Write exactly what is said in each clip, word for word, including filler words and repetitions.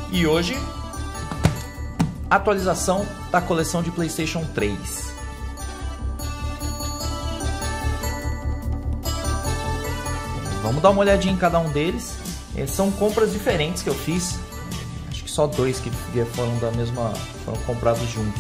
E hoje, atualização da coleção de PlayStation três. Vamos dar uma olhadinha em cada um deles. São compras diferentes que eu fiz. Acho que só dois que foram da mesma, foram comprados juntos.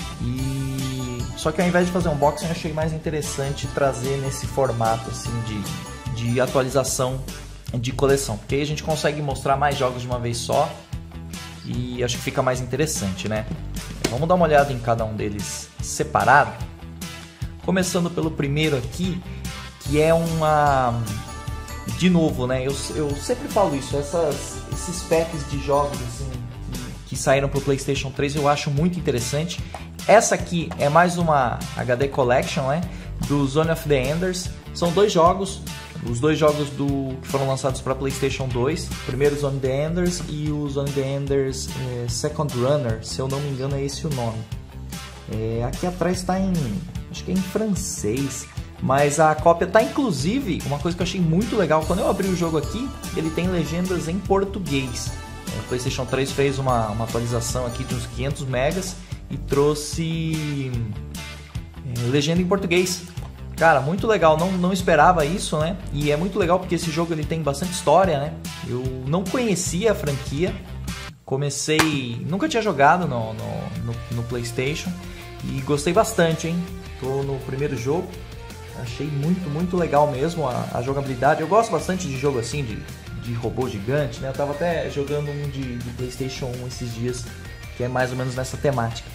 E só que ao invés de fazer um unboxing, eu achei mais interessante trazer nesse formato assim de, de atualização de coleção, porque aí a gente consegue mostrar mais jogos de uma vez só e acho que fica mais interessante, né? Vamos dar uma olhada em cada um deles separado. Começando pelo primeiro aqui, que é uma... De novo, né? Eu, eu sempre falo isso, essas, esses packs de jogos assim, que, que saíram para o PlayStation três eu acho muito interessante. Essa aqui é mais uma H D Collection, né? Do Zone of the Enders. São dois jogos, os dois jogos do, que foram lançados para PlayStation dois. O primeiro Zone of the Enders e o Zone of the Enders é, Second Runner, se eu não me engano é esse o nome. É, aqui atrás está em, acho que é em francês. Mas a cópia tá inclusive, uma coisa que eu achei muito legal, quando eu abri o jogo aqui, ele tem legendas em português. O PlayStation três fez uma, uma atualização aqui de uns quinhentos megas e trouxe é, legenda em português. Cara, muito legal, não, não esperava isso, né? E é muito legal porque esse jogo ele tem bastante história, né? Eu não conhecia a franquia, comecei, nunca tinha jogado no, no, no, no PlayStation e gostei bastante, hein? Tô no primeiro jogo. Achei muito, muito legal mesmo a, a jogabilidade. Eu gosto bastante de jogo assim, de, de robô gigante, né? Eu tava até jogando um de, de PlayStation um esses dias, que é mais ou menos nessa temática.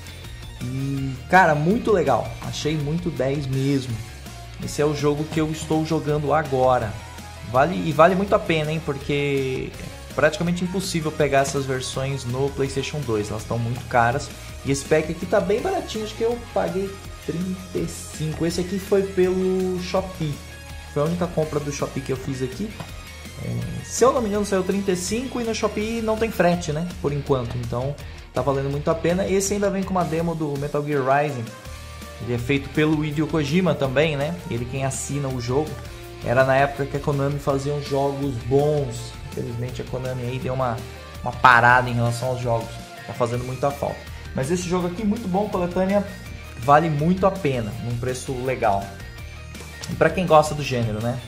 E, cara, muito legal. Achei muito dez mesmo. Esse é o jogo que eu estou jogando agora. Vale, e vale muito a pena, hein? Porque é praticamente impossível pegar essas versões no PlayStation dois. Elas estão muito caras. E esse pack aqui tá bem baratinho. Acho que eu paguei trinta e cinco. Esse aqui foi pelo Shopee. Foi a única compra do Shopee que eu fiz aqui. É, se eu não me engano saiu trinta e cinco e no Shopee não tem frete, né? Por enquanto. Então tá valendo muito a pena. Esse ainda vem com uma demo do Metal Gear Rising. Ele é feito pelo Hideo Kojima também, né? Ele quem assina o jogo. Era na época que a Konami fazia uns jogos bons. Infelizmente a Konami aí deu uma, uma parada em relação aos jogos. Tá fazendo muita falta. Mas esse jogo aqui muito bom, coletânea. Vale muito a pena, num preço legal. E para quem gosta do gênero, né?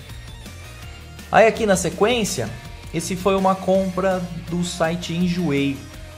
Aí aqui na sequência, esse foi uma compra do site Enjoei.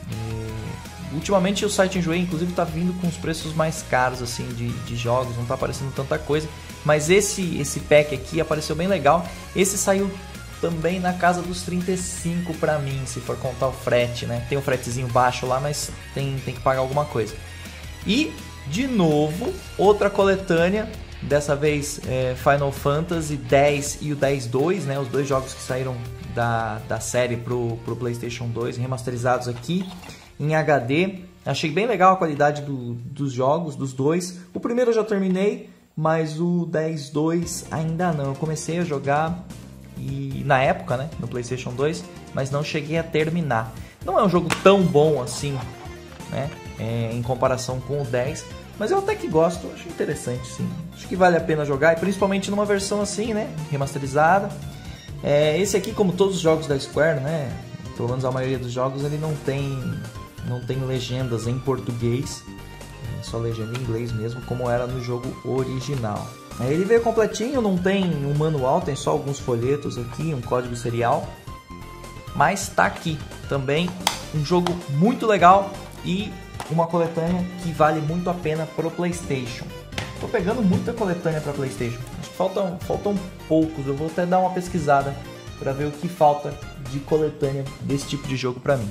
E, ultimamente o site Enjoei, inclusive, tá vindo com os preços mais caros assim de, de jogos, não tá aparecendo tanta coisa. Mas esse, esse pack aqui apareceu bem legal. Esse saiu também na casa dos trinta e cinco para mim, se for contar o frete, né? Tem um fretezinho baixo lá, mas tem, tem que pagar alguma coisa. E de novo, outra coletânea, dessa vez é, Final Fantasy dez e o dez dois, né, os dois jogos que saíram da, da série pro, pro PlayStation dois, remasterizados aqui em H D. Achei bem legal a qualidade do, dos jogos, dos dois. O primeiro eu já terminei, mas o dez dois ainda não. Eu comecei a jogar e, na época, né, no PlayStation dois, mas não cheguei a terminar. Não é um jogo tão bom assim, né? É, em comparação com o dez, mas eu até que gosto, acho interessante sim, acho que vale a pena jogar, e principalmente numa versão assim, né, remasterizada. É, esse aqui, como todos os jogos da Square, né, pelo menos a maioria dos jogos, ele não tem, não tem legendas em português, é só legenda em inglês mesmo, como era no jogo original. Aí ele veio completinho, não tem um manual, tem só alguns folhetos aqui, um código serial, mas tá aqui também, um jogo muito legal e uma coletânea que vale muito a pena pro PlayStation. Tô pegando muita coletânea para PlayStation. Acho que faltam, faltam poucos. Eu vou até dar uma pesquisada para ver o que falta de coletânea desse tipo de jogo para mim.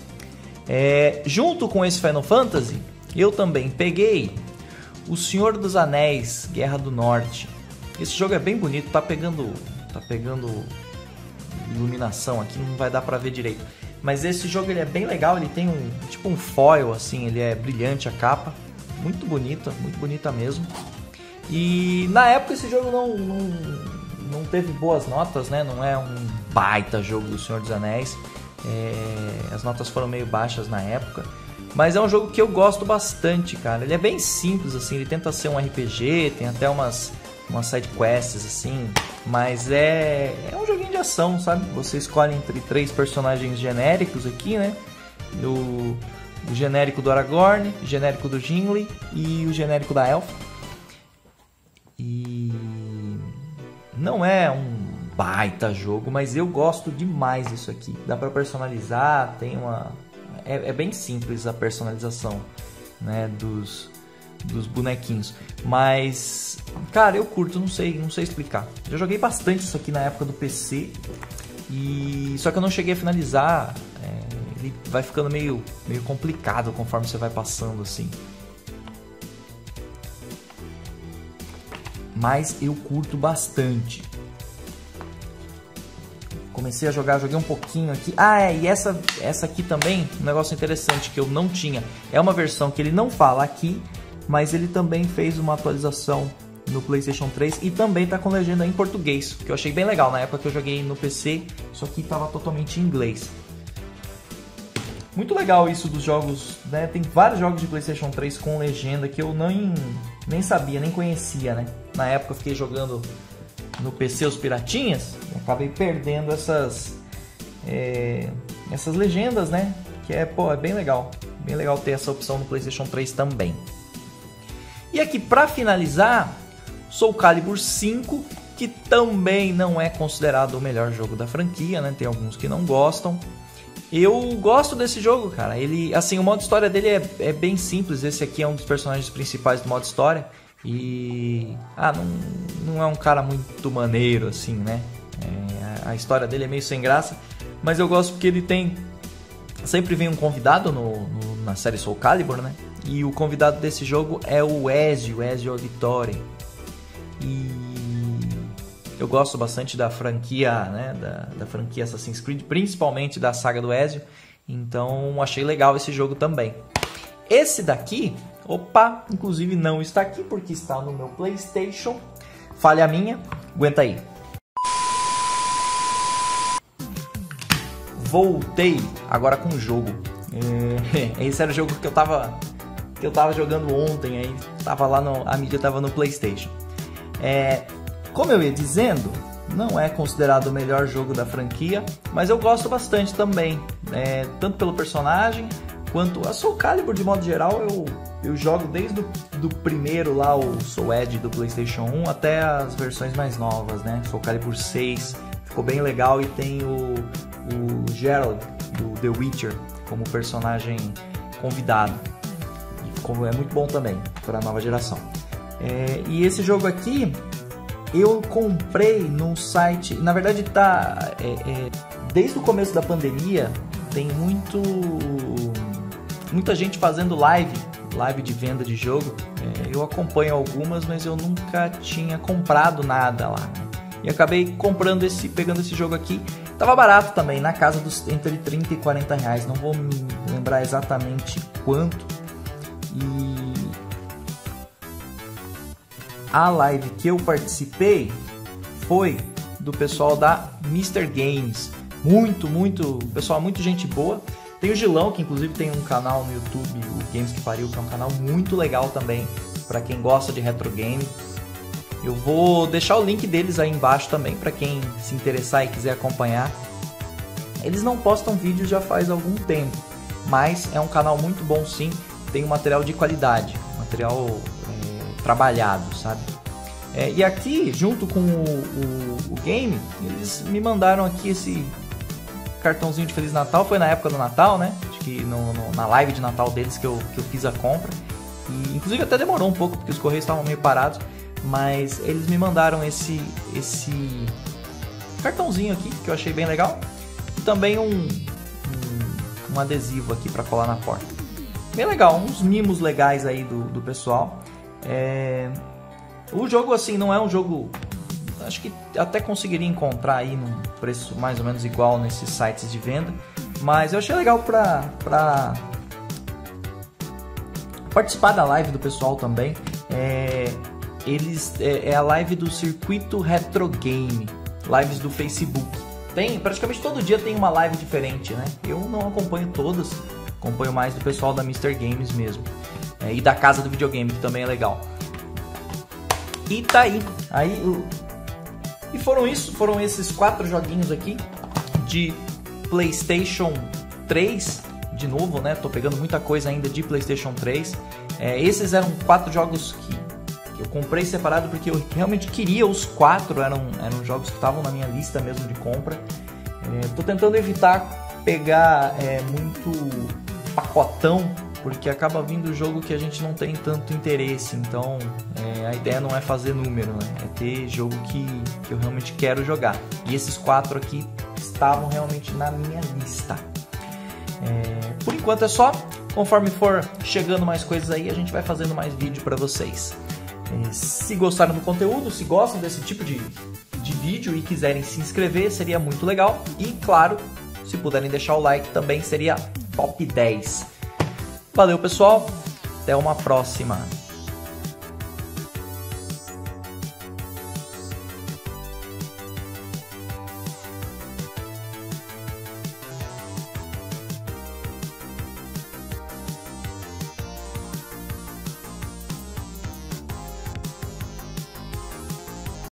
É, junto com esse Final Fantasy, eu também peguei O Senhor dos Anéis, Guerra do Norte. Esse jogo é bem bonito. Tá pegando, tá pegando iluminação aqui, não vai dar para ver direito. Mas esse jogo ele é bem legal, ele tem um tipo um foil assim, ele é brilhante a capa, muito bonita, muito bonita mesmo. E na época esse jogo não, não, não teve boas notas, né? Não é um baita jogo do Senhor dos Anéis, é, as notas foram meio baixas na época. Mas é um jogo que eu gosto bastante, cara. Ele é bem simples assim, ele tenta ser um R P G, tem até umas, umas side quests assim, mas é, é um joguinho de premiação, sabe? Você escolhe entre três personagens genéricos aqui, né? O, o genérico do Aragorn, o genérico do Gimli e o genérico da Elfa. E não é um baita jogo, mas eu gosto demais disso aqui. Dá pra personalizar, tem uma... É, é bem simples a personalização, né, dos, dos bonequinhos. Mas, cara, eu curto, não sei, não sei explicar. Já joguei bastante isso aqui na época do P C. E... Só que eu não cheguei a finalizar. É, ele vai ficando meio, meio complicado conforme você vai passando, assim. Mas eu curto bastante. Comecei a jogar, joguei um pouquinho aqui. Ah, é, e essa, essa aqui também, um negócio interessante que eu não tinha. É uma versão que ele não fala aqui, mas ele também fez uma atualização no PlayStation três e também tá com legenda em português, que eu achei bem legal. Na época que eu joguei no P C, isso aqui tava totalmente em inglês. Muito legal isso dos jogos, né? Tem vários jogos de PlayStation três com legenda que eu nem, nem sabia, nem conhecia, né? Na época eu fiquei jogando no P C os piratinhas, eu acabei perdendo essas é, essas legendas, né? Que é, pô, é bem legal, bem legal ter essa opção no PlayStation três também. E aqui para finalizar, Soul Calibur cinco, que também não é considerado o melhor jogo da franquia, né? Tem alguns que não gostam. Eu gosto desse jogo, cara. Ele, assim, o modo história dele é, é bem simples. Esse aqui é um dos personagens principais do modo história. E... Ah, não, não é um cara muito maneiro, assim, né? É, a história dele é meio sem graça. Mas eu gosto porque ele tem... Sempre vem um convidado no, no, na série Soul Calibur, né? E o convidado desse jogo é o Ezio, Ezio Auditore. E... Eu gosto bastante da franquia, né, da, da franquia Assassin's Creed, principalmente da saga do Ezio. Então achei legal esse jogo também. Esse daqui, opa, inclusive não está aqui porque está no meu PlayStation. Falha minha, aguenta aí. Voltei agora com o jogo. É, esse era o jogo que eu tava, que eu tava jogando ontem, aí tava lá no, a mídia tava no PlayStation. É... Como eu ia dizendo, não é considerado o melhor jogo da franquia, mas eu gosto bastante também, é, tanto pelo personagem, quanto a Soul Calibur de modo geral, eu, eu jogo desde o do primeiro lá, o Soul Edge do PlayStation um, até as versões mais novas, né? Soul Calibur seis, ficou bem legal e tem o, o Geralt do The Witcher como personagem convidado, e é muito bom também para a nova geração. É, e esse jogo aqui... Eu comprei no site, na verdade tá, é, é, desde o começo da pandemia, tem muito, muita gente fazendo live, live de venda de jogo. É, eu acompanho algumas, mas eu nunca tinha comprado nada lá. E acabei comprando esse, pegando esse jogo aqui. Tava barato também, na casa dos entre trinta e quarenta reais, não vou me lembrar exatamente quanto. E... A live que eu participei foi do pessoal da mister Games. Muito, muito, pessoal, muito gente boa. Tem o Gilão, que inclusive tem um canal no YouTube, o Games que Pariu, que é um canal muito legal também, para quem gosta de retro game. Eu vou deixar o link deles aí embaixo também, para quem se interessar e quiser acompanhar. Eles não postam vídeos já faz algum tempo, mas é um canal muito bom sim, tem um material de qualidade, material... trabalhado, sabe? É, e aqui, junto com o, o, o game, eles me mandaram aqui esse cartãozinho de Feliz Natal. Foi na época do Natal, né? Acho que no, no, na live de Natal deles que eu, que eu fiz a compra. E, inclusive até demorou um pouco, porque os correios estavam meio parados. Mas eles me mandaram esse, esse cartãozinho aqui, que eu achei bem legal. E também um, um, um adesivo aqui para colar na porta. Bem legal, uns mimos legais aí do, do pessoal. É... O jogo assim não é um jogo, acho que até conseguiria encontrar aí num preço mais ou menos igual nesses sites de venda, mas eu achei legal pra, pra participar da live do pessoal também. É... Eles é, é a live do Circuito Retro Game, lives do Facebook. Tem praticamente todo dia tem uma live diferente, né? Eu não acompanho todas, acompanho mais do pessoal da mister Games mesmo. É, e da Casa do Videogame, que também é legal. E tá aí. Aí E foram isso, foram esses quatro joguinhos aqui de PlayStation três. De novo, né? Tô pegando muita coisa ainda de PlayStation três. É, esses eram quatro jogos que, que eu comprei separado porque eu realmente queria os quatro. Eram, eram jogos que estavam na minha lista mesmo de compra. É, tô tentando evitar pegar é, muito pacotão, porque acaba vindo jogo que a gente não tem tanto interesse. Então é, a ideia não é fazer número, né? É ter jogo que, que eu realmente quero jogar. E esses quatro aqui estavam realmente na minha lista. É, por enquanto é só. Conforme for chegando mais coisas aí, a gente vai fazendo mais vídeo para vocês. É, se gostaram do conteúdo, se gostam desse tipo de, de vídeo e quiserem se inscrever, seria muito legal. E claro, se puderem deixar o like também seria top dez. Valeu, pessoal, até uma próxima.